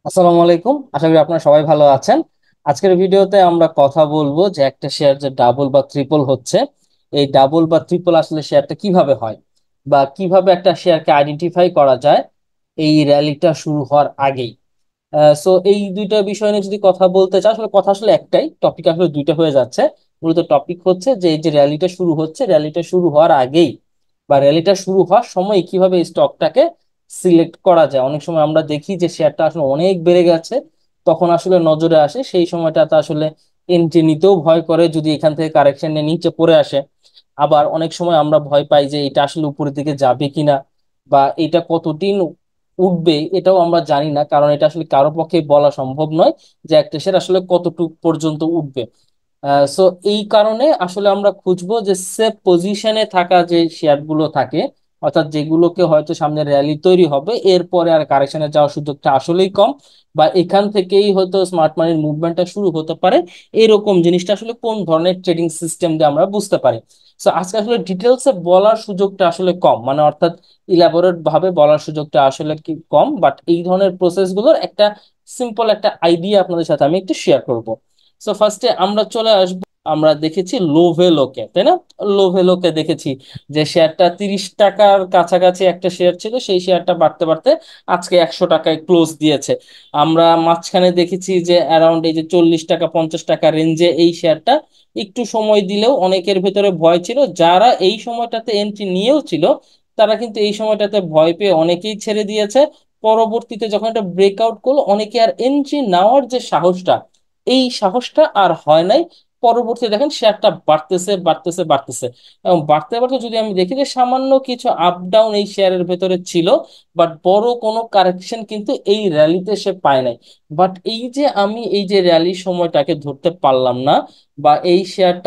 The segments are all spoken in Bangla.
আসসালামু আলাইকুম, আশা করি আপনারা সবাই ভালো আছেন। আজকের ভিডিওতে আমরা কথা বলবো যে একটা শেয়ার যে ডাবল বা ট্রিপল হচ্ছে, এই ডাবল বা ট্রিপল আসলে শেয়ারটা কিভাবে হয় বা কিভাবে একটা শেয়ারকে আইডেন্টিফাই করা যায় এই র্যালিটা শুরু হওয়ার আগেই। সো এই দুইটা বিষয় নিয়ে যদি কথা বলতে চাই, আসলে কথা আসলে একটাই, টপিক আসলে দুইটা হয়ে যাচ্ছে। মূলত টপিক হচ্ছে যে এই যে র্যালিটা শুরু হচ্ছে, র্যালিটা শুরু হওয়ার আগেই বা র্যালিটা শুরু হওয়ার সময় কিভাবে স্টকটাকে সিলেক্ট করা যায়। অনেক সময় আমরা দেখি যে শেয়ারটা আসলে অনেক বেড়ে গেছে, তখন আসলে নজরে আসে সেই সময়টাতে আসলে এন্ট্রি নিতেও ভয় করে যদি এখান থেকে কারেকশন নিয়ে নিচে পড়ে আসে। আবার অনেক সময় আমরা ভয় পাই যে এটা আসলে উপরের দিকে যাবে কিনা বা এটা কতদিন উঠবে এটাও আমরা জানি না, কারণ এটা আসলে কারো পক্ষে বলা সম্ভব নয় যে একটা শেয়ার আসলে কতটুকু পর্যন্ত উঠবে। সো এই কারণে আসলে আমরা খুঁজবো যে সেফ পজিশনে থাকা যে শেয়ার গুলো থাকে, অর্থাৎ যেগুলোকে হয়তো সামনে র্যালি তৈরি হবে এরপরে আর কারেকশনে যাওয়ার সুযোগটা আসলেই কম, বা এখান থেকেই হয়তো স্মার্ট মানির মুভমেন্টটা শুরু হতে পারে। এরকম জিনিসটা আসলে কোন ধরনের ট্রেডিং সিস্টেম দিয়ে আমরা বুঝতে পারি। সো আজকে আসলে ডিটেলসে বলার সুযোগটা আসলে কম, মানে অর্থাৎ ইলাবোরেট ভাবে বলার সুযোগটা আসলে কি কম, বাট এই ধরনের প্রসেস গুলোর একটা সিম্পল একটা আইডিয়া আপনাদের সাথে আমি একটু শেয়ার করব। সো ফার্স্টে আমরা চলে আসবো, আমরা দেখেছি লোভেলোকে, তাই না? লোভেলোকে দেখেছি যে শেয়ারটা 30 টাকার কাছাকাছি একটা শেয়ার ছিল, সেই শেয়ারটা বাড়তে বাড়তে আজকে 100 টাকায় ক্লোজ দিয়েছে। আমরা মাঝখানে দেখেছি যে অ্যারাউন্ড এই যে 40 টাকা 50 টাকা রেঞ্জে এই শেয়ারটা একটু সময় দিলেও অনেকের ভেতরে ভয় ছিল, যারা এই সময়টাতে এন্ট্রি নিয়েও ছিল তারা কিন্তু এই সময়টাতে ভয় পেয়ে অনেকেই ছেড়ে দিয়েছে। পরবর্তীতে যখন এটা ব্রেকআউট করলো, অনেকে আর এন্ট্রি নেওয়ার যে সাহসটা, এই সাহসটা আর হয় নাই। পরবর্তীতে দেখেন শেয়ারটা বাড়তেছে বাড়তেছে বাড়তেছে, এবং বাড়তে বাড়তে যদি আমি দেখি যে সামান্য কিছু আপ ডাউন এই শেয়ারের ভেতরে ছিল, বাট বড় কোনো কারেকশন কিন্তু এই র্যালিতে সে পায় নাই। বাট এই যে আমি এই যে র্যালির সময়টাকে ধরতে পারলাম না, বা এই শেয়ারটা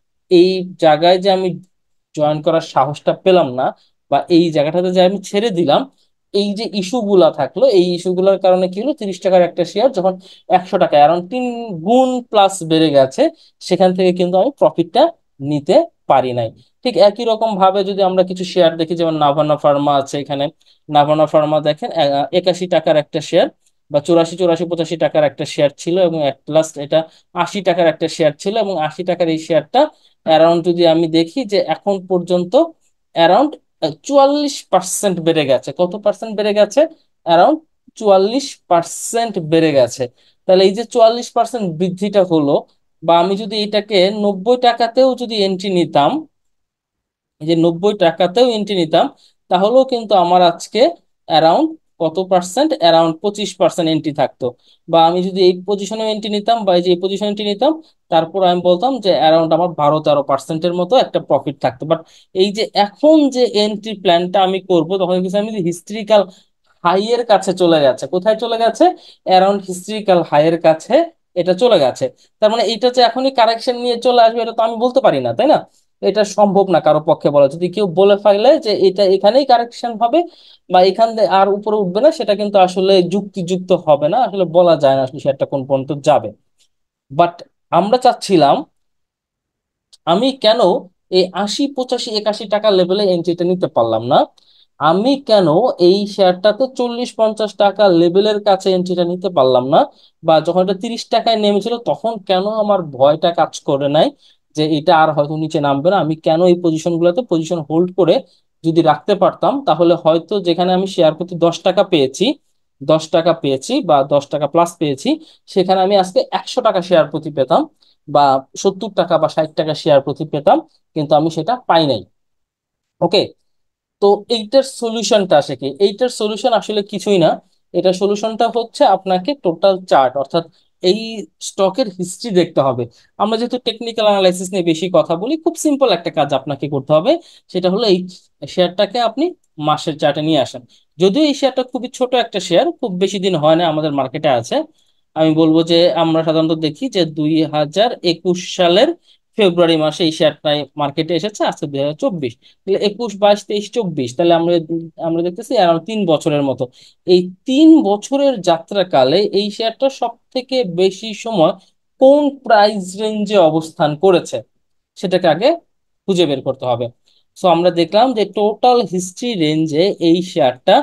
এই জায়গায় যে আমি জয়েন করার সাহসটা পেলাম না, বা এই জায়গাটাতে যে আমি ছেড়ে দিলাম, এই যে ইস্যুগুলা থাকলো, এই ইস্যুগুলোর কারণে কি হলো, 30 টাকার একটা শেয়ার যখন 100 টাকা অ্যারাউন্ড 3 গুণ প্লাস বেড়ে গেছে, সেখান থেকে কিন্তু আমি প্রফিটটা নিতে পারি নাই। ঠিক একই রকম ভাবে যদি আমরা কিছু শেয়ার দেখি, যেমন নাভানা ফার্মা আছে এখানে। নাভানা ফার্মা দেখেন 81 টাকার একটা শেয়ার, বা 84 84 85 টাকার একটা শেয়ার ছিল, এবং এট লাস্ট এটা 80 টাকার একটা শেয়ার ছিল, এবং 80 টাকার এই শেয়ারটা অ্যারাউন্ড যদি আমি দেখি যে এখন পর্যন্ত অ্যারাউন্ড 44% বেড়ে গেছে। কত পার্সেন্ট বেড়ে গেছে? অ্যারাউন্ড 44% বেড়ে গেছে। তাহলে এই যে 44% বৃদ্ধিটা হলো, বা আমি যদি এটাকে 90 টাকাতেও যদি এন্ট্রি নিতাম, এই যে 90 টাকাতেও এন্ট্রি নিতাম, তাহলেও কিন্তু আমার আজকে অ্যারাউন্ড কত পার্সেন্ট, অ্যারাউন্ড 25% এন্ট্রি থাকতো। বা আমি যদি এই পজিশনে এন্ট্রি নিতাম, বা এই যে এই পজিশনে এন্ট্রি নিতাম, তারপর আমি বলতাম যে অ্যারাউন্ড আমার 12 13%-এর মতো একটা প্রফিট থাকতো। বাট এই যে এখন যে এন্ট্রি প্ল্যানটা আমি করব, তখন কিন্তু আমি হিস্ট্রিক্যাল হাই এর কাছে চলে গেছে। কোথায় চলে গেছে? অ্যারাউন্ড হিস্ট্রিক্যাল হাই এর কাছে এটা চলে গেছে। তার মানে এটা যে এখনই কারেকশন নিয়ে চলে আসবে, এটা তো আমি বলতে পারি না, তাই না? এটা সম্ভব না কারো পক্ষে বলা। যদি কেউ বলে ফেলে যে এটা এখানেই কারেকশন হবে বা এখান থেকে আর উপরে উঠবে না, সেটা কিন্তু আসলে যুক্তিযুক্ত হবে না, আসলে বলা যায় না আসলে সেটা কোন পর্যন্ত যাবে। বাট আমরা চাচ্ছিলাম, আমি কেন এই 80 85 81 টাকা লেভেলে এন্ট্রিটা নিতে পারলাম না? আমি কেন এই শেয়ারটাতে 40 50 টাকা লেভেলের কাছে এন্ট্রিটা নিতে পারলাম না? বা যখন এটা 30 টাকায় নেমেছিল তখন কেন আমার ভয়টা কাজ করে নাই যে এটা আর হয়তো নিচে নামবে না? আমি কেন এই পজিশন গুলোতে পজিশন হোল্ড করে যদি রাখতে পারতাম, তাহলে হয়তো যেখানে আমি শেয়ার প্রতি 10 টাকা পেয়েছি, 10 টাকা পেয়েছি বা 10 টাকা প্লাস পেয়েছি, সেখানে আমি আজকে 100 টাকা শেয়ার প্রতি পেতাম, বা 70 টাকা বা 60 টাকা শেয়ার প্রতি পেতাম। কিন্তু আমি সেটা পাই নাই। ওকে, তো এইটার সলিউশনটা আসে কি? এইটার সলিউশন আসলে কিছুই না। এটার সলিউশনটা হচ্ছে আপনাকে টোটাল চার্ট, অর্থাৎ এই স্টকের হিস্ট্রি দেখতে হবে। আমরা যেহেতু টেকনিক্যাল অ্যানালাইসিস নিয়ে বেশি কথা বলি, খুব সিম্পল একটা কাজ আপনাকে করতে হবে। সেটা হলো এই শেয়ারটাকে আপনি মাসের চার্টে নিয়ে আসেন। যদিও এই শেয়ারটা খুবই ছোট একটা শেয়ার, খুব বেশি দিন হয় না আমাদের মার্কেটে আছে। আমি বলবো যে আমরা সাধারণত দেখি যে 2021 সালের ফেব্রুয়ারি মাসে এই শেয়ারটা মার্কেটে এসেছে, আজকে 2024, তাহলে 21 22 23 24, তাহলে আমরা আমরা দেখতেছি আরাউন্ড 3 বছরের মতো। এই 3 বছরের যাত্রাকালে এই শেয়ারটা সব থেকে বেশি সময় কোন প্রাইস রেঞ্জে অবস্থান করেছে, সেটাকে আগে খুঁজে বের করতে হবে। সো আমরা দেখলাম যে টোটাল হিস্ট্রি রেঞ্জে এই শেয়ারটা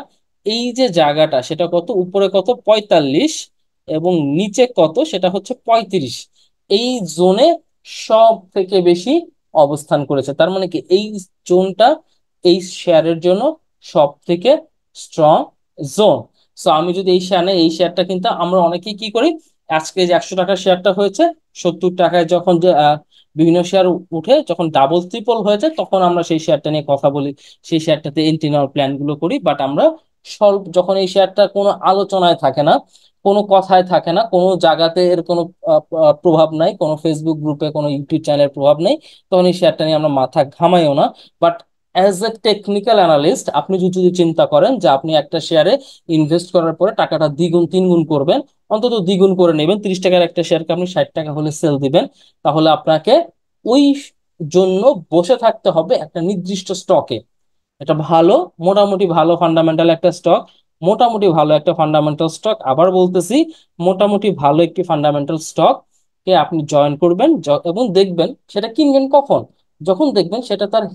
এই যে জায়গাটা সেটা কত, উপরে কত 45 এবং নিচে কত সেটা হচ্ছে 35, এই জোনে সব থেকে বেশি অবস্থান করেছে। তার মানে কি এই জোনটা এই শেয়ারের জন্য সব থেকে স্ট্রং জোন। সো আমি যদি এই শেয়ার নেই, এই শেয়ারটা কিন্তু আমরা অনেকেই কি করি, আজকে যে 100 টাকার শেয়ারটা হয়েছে 70 টাকায় যখন যে বিভিন্ন শেয়ার উঠে যখন ডাবল ট্রিপল হয়েছে তখন আমরা সেই শেয়ারটা নিয়ে কথা বলি, সেই শেয়ারটাতে এন্ট্রি নেওয়ার প্ল্যান গুলো করি। বাট আমরা স্বল্প, যখন এই শেয়ারটা কোনো আলোচনায় থাকে না, কোনো কথায় থাকে না, কোনো জায়গাতে এর কোনো প্রভাব নাই, কোনো ফেসবুক গ্রুপে কোনো ইউটিউব চ্যানেলের প্রভাব নেই, তখন এই শেয়ারটা নিয়ে আমরা মাথা ঘামাইও না। But as a technical analyst আপনি যদি চিন্তা করেন যে আপনি একটা শেয়ারে ইনভেস্ট করার পরে টাকাটা দ্বিগুণ তিনগুণ করবেন, অন্তত দ্বিগুণ করে নেবেন, 30 টাকার একটা শেয়ারকে আপনি 60 টাকা হলে সেল দিবেন, তাহলে আপনাকে ওই জন্য বসে থাকতে হবে একটা নির্দিষ্ট স্টকে। এটা ভালো, মোটামুটি ভালো ফান্ডামেন্টাল একটা স্টক, মোটামুটি ভালো একটা ফান্ডামেন্টাল স্টক, আবার বলতেছি মোটামুটি ভালো একটি ফান্ডামেন্টাল স্টক কে আপনি জয়েন করবেন, এবং দেখবেন সেটা কিনবেন কখন, যখন দেখবেন সেটা তার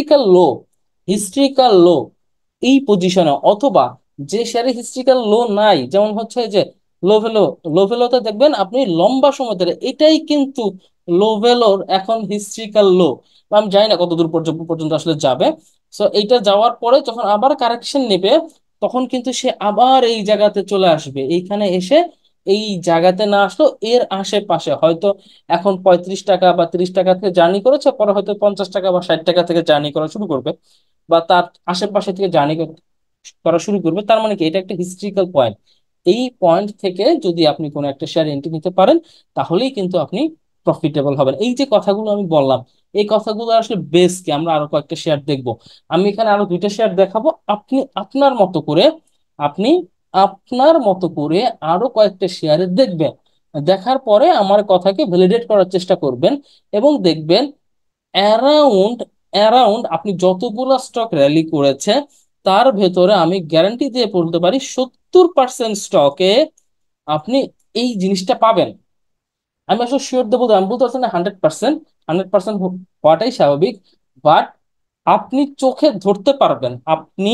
হিস্ট্রিক্যাল লো এই পজিশনে, অথবা যে শেয়ারে হিস্ট্রিক্যাল লো নাই, যেমন হচ্ছে যে লোভেলো, লোভেলোতে দেখবেন আপনি লম্বা সময় ধরে এটাই কিন্তু লোভেলোর এখন হিস্ট্রিক্যাল লো। আমি জানি না কত দূর পর্যন্ত পর্যন্ত আসলে যাবে। সো এইটা যাওয়ার পরে যখন আবার কারেকশন নেবে, তখন কিন্তু সে আবার এই জায়গাতে চলে আসবে, এইখানে এসে এই জায়গাতে না আসলো এর আশেপাশে হয়তো এখন 35 টাকা বা 30 টাকা থেকে জার্নি করেছে, পরে হয়তো 50 টাকা বা 60 টাকা থেকে জার্নি করা শুরু করবে, বা তার আশেপাশে থেকে জার্নি করা শুরু করবে। তার মানে কি এটা একটা হিস্ট্রিক্যাল পয়েন্ট। এই পয়েন্ট থেকে যদি আপনি কোনো একটা শেয়ার এন্ট্রি নিতে পারেন, তাহলেই কিন্তু আপনি প্রফিটেবল হবেন। এই যে কথাগুলো আমি বললাম, এই কথাগুলো আসলে বেস কি, আমরা আরো কয়েকটা শেয়ার দেখবো, আমি এখানে আরো দুইটা শেয়ার দেখাবো, আপনি আপনার মতো করে আপনি আপনার মতো করে আরো কয়েকটা শেয়ারে দেখবেন, দেখার পরে আমার কথাকে ভ্যালিডেট করার চেষ্টা করবেন, এবং দেখবেন অ্যারাউন্ড অ্যারাউন্ড আপনি যতগুলো স্টক র্যালি করেছে তার ভেতরে আমি গ্যারান্টি দিয়ে বলতে পারি 70% স্টকে আপনি এই জিনিসটা পাবেন। আমি আসলে শিওর দেবো, আমি বলতে পারছি না 100%, 100% হওয়াটাই স্বাভাবিক, বাট আপনি চোখে ধরতে পারবেন, আপনি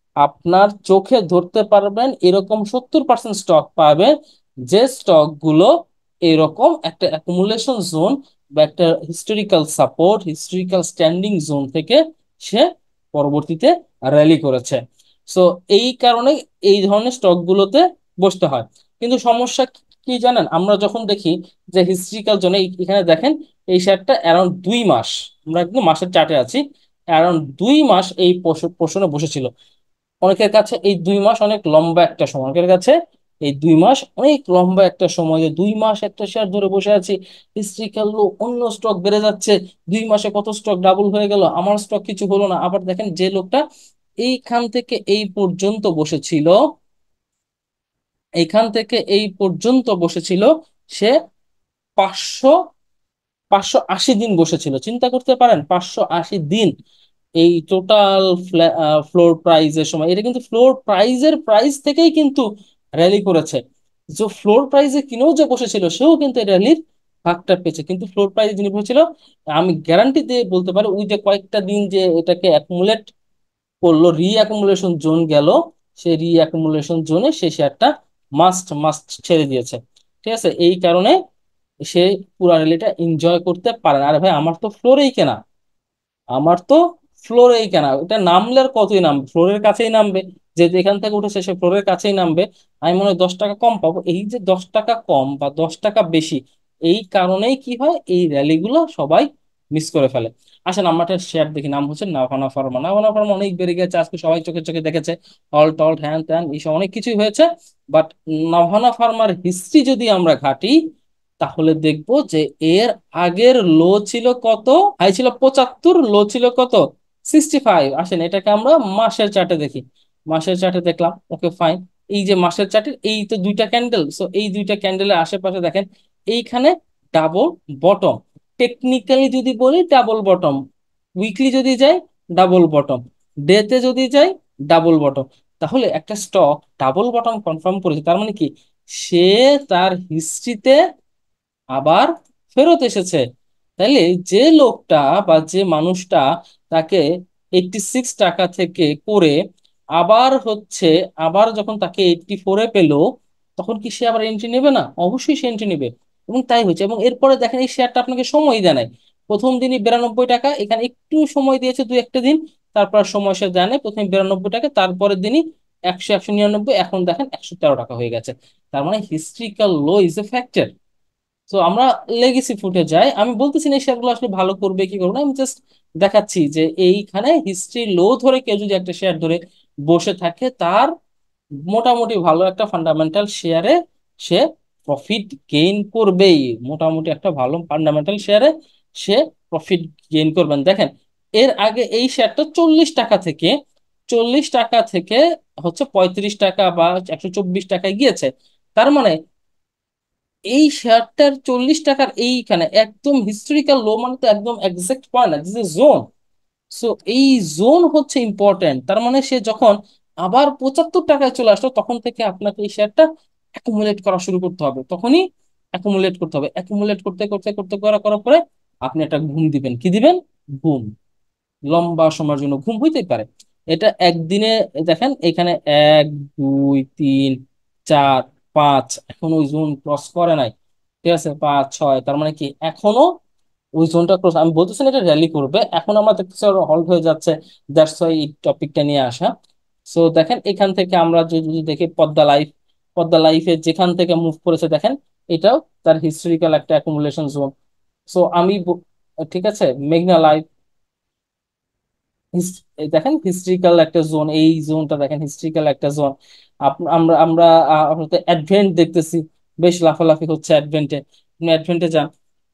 আপনার চোখে ধরতে পারবেন এরকম 70% স্টক পাবেন, যে স্টক গুলো এরকম একটা অ্যাকুমুলেশন জোন বা একটা historical support, historical standing zone থেকে সে পরবর্তীতে র্যালি করেছে। সো এই কারণে এই ধরনের স্টক গুলোতে বসতে হয়। কিন্তু সমস্যা কি জানেন, আমরা যখন দেখি যে হিস্ট্রিক্যাল জোনে, এখানে দেখেন এই শেয়ারটা অ্যারাউন্ড 2 মাস, আমরা একদম মাসের চার্টে আছি, অ্যারাউন্ড 2 মাস এই পোর্শনে বসেছিল। অনেকের কাছে এই 2 মাস অনেক লম্বা একটা সময়, অনেকের কাছে এই 2 মাস অনেক লম্বা একটা সময়, যে 2 মাস একটা শেয়ার ধরে বসে আছি, হিস্ট্রিক্যাল লো, অন্য স্টক বেড়ে যাচ্ছে, 2 মাসে কত স্টক ডাবল হয়ে গেল, আমার স্টক কিছু হলো না। আবার দেখেন যে লোকটা এইখান থেকে এই পর্যন্ত বসেছিল, এইখান থেকে এই পর্যন্ত বসেছিল, সে 500 580 দিন বসেছিল। চিন্তা করতে পারেন, 580 দিন এই টোটাল ফ্লোর প্রাইজের সময়, এটা কিন্তু ফ্লোর প্রাইজের প্রাইস থেকেই কিন্তু র্যালি করেছে। যে ফ্লোর প্রাইজে কিনেও যে বসেছিল সেও কিন্তু এই র্যালির ভাগটা পেয়েছে, কিন্তু ফ্লোর প্রাইজে যিনি বসেছিল, আমি গ্যারান্টি দিয়ে বলতে পারি ওই যে কয়েকটা দিন যে এটাকে অ্যাকুমুলেট করলো, রি অ্যাকুমুলেশন জোন গেল, সেই রি অ্যাকুমুলেশন জোনে সেই শেয়ারটা মাস্ট মাস্ট ছেড়ে দিয়েছে। ঠিক আছে, এই কারণে সে পুরা র্যালিটা এনজয় করতে পারে না। আরে ভাই, আমার তো ফ্লোরেই কেনা, আমার তো ফ্লোরেই কেনা, এটা নামলে আর কতই নামবে, ফ্লোরের কাছেই নামবে, যে যেখান থেকে উঠেছে সে ফ্লোরের কাছেই নামবে। আমি মনে হয় 10 টাকা কম পাবো, এই যে 10 টাকা কম বা 10 টাকা বেশি, এই কারণেই কি হয়, এই র্যালিগুলো সবাই মিস করে ফেলে। আসেন আমরা একটা শেয়ার দেখি, নাম হচ্ছে নাভানা ফার্মা। নাভানা ফার্মা অনেক বেড়ে গেছে, আজকে সবাই চোখে চোখে দেখেছে, অল টল হ্যান ত্যান এইসব অনেক কিছুই হয়েছে। বাট নাভানা ফার্মার হিস্ট্রি যদি আমরা ঘাটি, তাহলে দেখবো যে এর আগের লো ছিল কত, হাই ছিল 75, লো ছিল কত 65। আসেন এটাকে আমরা মাসের চার্টে দেখি, মাসের চার্টে দেখলাম, ওকে ফাইন। এই যে মাসের চার্টের এই তো দুইটা ক্যান্ডেল, সো এই দুইটা ক্যান্ডেলের আশেপাশে দেখেন এইখানে ডাবল বটম, টেকনিক্যালি যদি বলি ডাবল বটম, উইকলি যদি যাই ডাবল বটম, ডেতে যদি যাই ডাবল বটম। তাহলে একটা স্টক ডাবল বটম কনফার্ম করেছে, তার মানে কি সে তার হিস্ট্রিতে আবার ফেরত এসেছে। তাইলে যে লোকটা বা যে মানুষটা তাকে 86 টাকা থেকে করে আবার হচ্ছে, আবার যখন তাকে 84-এ পেলো, তখন কি সে আবার এন্ট্রি নেবে না? অবশ্যই সে এন্ট্রি নেবে। এবং তাই হচ্ছে। এবং এরপরে দেখেন এই শেয়ারটা আপনাকে সময় দেয় নাই। প্রথম দিনই 92 টাকা, এখানে একটু সময় দিয়েছে দুই একটা দিন, তারপর আর সময় সে দেয় নাই। প্রথমে 92 টাকা, তারপরের দিনই 100, 199, এখন দেখেন 113 টাকা হয়ে গেছে। তার মানে historical low is a factor. তো আমরা লেগেসি ফুটে যাই, আমি বলতেছি না এই শেয়ারগুলো আসলে ভালো করবে কি করবে না, আমি জাস্ট দেখাচ্ছি যে এইখানে হিস্ট্রি লো ধরে কেউ যদি একটা শেয়ার ধরে বসে থাকে, তার মোটামুটি ভালো একটা ফান্ডামেন্টাল শেয়ারে সে প্রফিট গেইন করবেই। মোটামুটি একটা ভালো ফান্ডামেন্টাল শেয়ারে সে প্রফিট গেইন করবেন। দেখেন, এর আগে এই শেয়ারটা 40 টাকা থেকে, 40 টাকা থেকে হচ্ছে 35 টাকা বা 124 টাকায় গিয়েছে। তার মানে এই শেয়ারটার 40 টাকার এইখানে একদম হিস্টোরিক্যাল লো, মানে তো একদম এক্সাক্ট পয়েন্ট না, দিস ইজ জোন। সো এই জোন হচ্ছে ইম্পর্টেন্ট। তার মানে সে যখন আবার 75 টাকায় চলে আসলো, তখন থেকে আপনাকে এই শেয়ারটা অ্যাকুমুলেট করা শুরু করতে হবে। তখনই অ্যাকুমুলেট করতে হবে, অ্যাকুমুলেট করতে করতে করতে করার পরে আপনি একটা ঘুম দিবেন। কি দিবেন? ঘুম। লম্বা সময়ের জন্য ঘুম হইতেই পারে। এটা একদিনে, দেখেন এখানে 1, 2, 3, 4, 5, এখন ওই জোন ক্রস করে নাই। ঠিক আছে, 5, 6, তার মানে কি এখনো ওই জোনটা ক্রস। আমি বলতেছি না এটা র্যালি করবে, এখন আমরা দেখতেছি হল্ট হয়ে যাচ্ছে। দ্যাটস ওয়াই এই টপিকটা নিয়ে আসা। সো দেখেন এখান থেকে আমরা যদি দেখি পদ্মা লাইফ, পদ্মা লাইফে যেখান থেকে মুভ করেছে দেখেন, এটাও তার হিস্টোরিক্যাল একটা অ্যাকুমুলেশন জোন। সো ঠিক আছে, মেঘনা লাইফ, এই দেখেন হিস্ট্রিক্যাল একটা জোন, এই জোনটা দেখেন হিস্ট্রিক্যাল একটা জোন। আমরা আমরা অ্যাডভেন্ট দেখতেছি, বেশ লাফালাফি হচ্ছে অ্যাডভেন্টে। আপনি অ্যাডভেন্টে যান,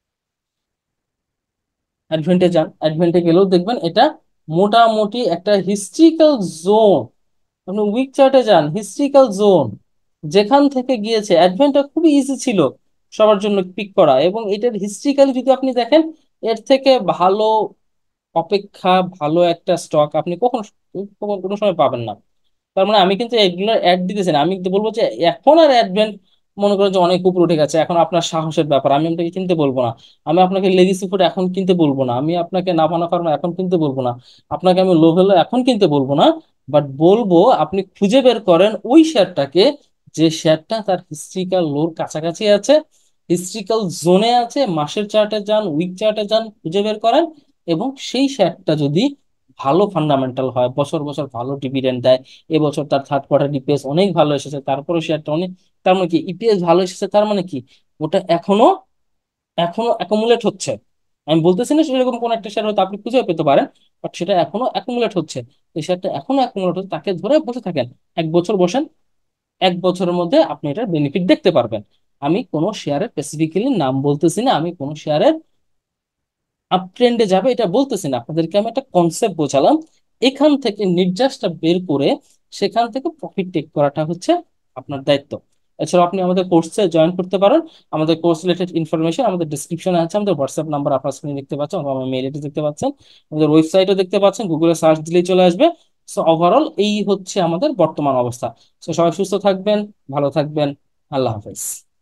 অ্যাডভেন্টে যান, অ্যাডভেন্টে গেলেও দেখবেন এটা মোটামুটি একটা হিস্ট্রিক্যাল জোন। আপনি উইক চার্টে যান, হিস্ট্রিক্যাল জোন যেখান থেকে গিয়েছে। অ্যাডভেন্টটা খুবই ইজি ছিল সবার জন্য পিক করা, এবং এটার হিস্ট্রিক্যালি যদি আপনি দেখেন, এর থেকে ভালো অপেক্ষা ভালো একটা স্টক আপনি কোনো সময় পাবেন না। তার মানে আমি কিন্তু এগুলোর অ্যাড দিতেছি না, আমি কিন্তু বলবো যে এখন আর অ্যাডভেন্ট মনে করেন যে অনেক উপরে উঠে গেছে, এখন আপনার সাহসের ব্যাপার, আমি আপনাকে কিনতে বলবো না। আমি আপনাকে লেগেসি ফুড এখন কিনতে বলবো না, আমি আপনাকে নাভানা ফার্মা এখন কিনতে বলবো না, আপনাকে আমি লো ভ্যালু এখন কিনতে বলবো না। বাট বলবো আপনি খুঁজে বের করেন ওই শেয়ারটাকে, যে শেয়ারটা তার হিস্ট্রিক্যাল লোর কাছাকাছি আছে, হিস্ট্রিক্যাল জোনে আছে। মাসের চার্টে যান, উইক চার্টে যান, খুঁজে বের করেন। এবং সেই শেয়ারটা যদি ভালো ফান্ডামেন্টাল হয়, বছর বছর ভালো ডিভিডেন্ড দেয়, এবছর তার থার্ড কোয়ার্টার ইপিএস অনেক ভালো এসেছে, তারপরে শেয়ারটা অনেক, তার মানে কি ইপিএস ভালো এসেছে, তার মানে কি ওটা এখনো এখনো অ্যাকুমুলেট হচ্ছে। আমি বলতেছি না সেরকম কোন একটা শেয়ার হয়তো আপনি খুঁজে পেতে পারেন, বাট সেটা এখনো অ্যাকুমুলেট হচ্ছে। এই শেয়ারটা এখনো অ্যাকুমুলেট হচ্ছে, তাকে ধরে বসে থাকেন, 1 বছর বসেন, 1 বছরের মধ্যে আপনি এটার বেনিফিট দেখতে পারবেন। আমি কোনো শেয়ারের স্পেসিফিক্যালি নাম বলতেছি না, আমি কোনো শেয়ারের আপ ট্রেন্ডে যাবে এটা বলতেছি না, আপনাদেরকে আমি একটা কনসেপ্ট বোঝালাম। এখান থেকে নির্যাসটা বের করে সেখান থেকে প্রফিট টেক করাটা হচ্ছে আপনার দায়িত্ব। এছাড়াও আপনি আমাদের কোর্সে জয়েন করতে পারেন। আমাদের কোর্স রিলেটেড ইনফরমেশন আমাদের ডিসক্রিপশনে আছে, আমাদের হোয়াটসঅ্যাপ নাম্বার আপনার স্ক্রিনে দেখতে পাচ্ছেন, অথবা আমার মেইল দেখতে পাচ্ছেন, আমাদের ওয়েবসাইটও দেখতে পাচ্ছেন, গুগলে সার্চ দিলেই চলে আসবে। সো ওভারঅল এই হচ্ছে আমাদের বর্তমান অবস্থা। সো সবাই সুস্থ থাকবেন, ভালো থাকবেন। আল্লাহ হাফেজ।